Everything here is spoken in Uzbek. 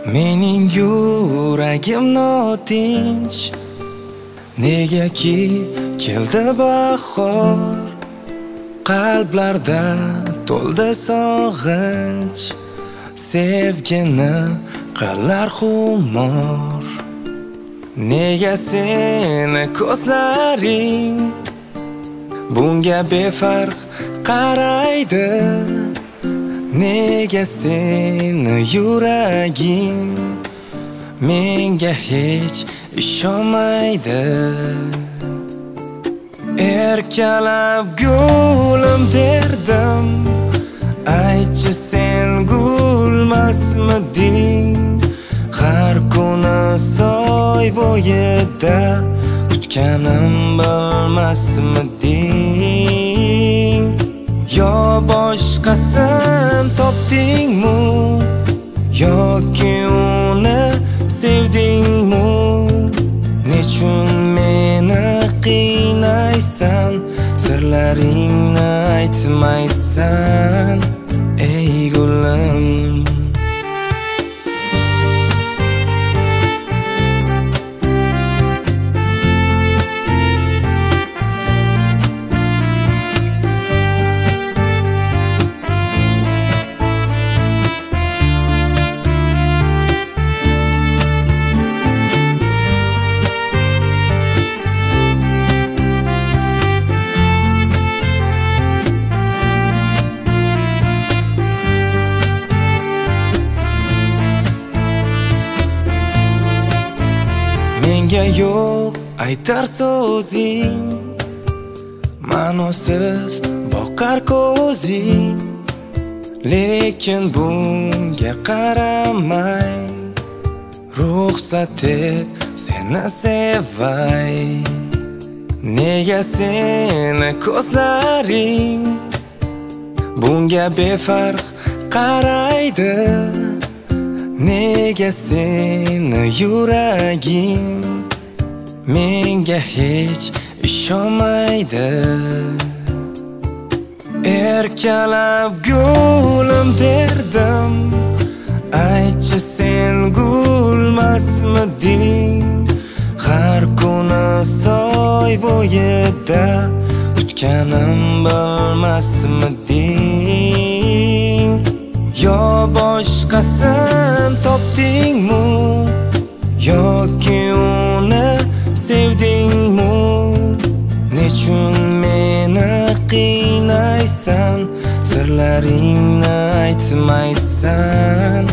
Mening yuragim notinch, negaki keldi bahor. Qalblarda to'ldi sog'inch, sevgini qilar xumor. Nega seni ko'zlaring bunga befarq qaraydi? Nega seni yuraging menga hech ishonmaydi? Erkalab gulim derdim, aytchi sen gulmasmiding? Har kuni soy bo'yida kutganim bilmasmiding? Yo boshqasin topdingmi, yoki uni sevdingmi? Nechun meni qiynaysan, sirlaringni aytmaysan ey gulim? Menga yo'q aytar so'zing, ma'nosiz boqar ko'zing, lekin bunga qaramay ruxsat et seni sevay. Nega seni ko'zlaring bunga befarq qaraydi? Nega seni yuraging menga hech ishonmaydi? Erkalab gulim derdim, aytchi sen gulmasmiding? Har kuni soy bo'yida kutganim bilmasmiding? Yo boshqasin topdingmi, yoki uni sevdingmi? Nechun meni qiynaysan, sirlaringni aytmaysan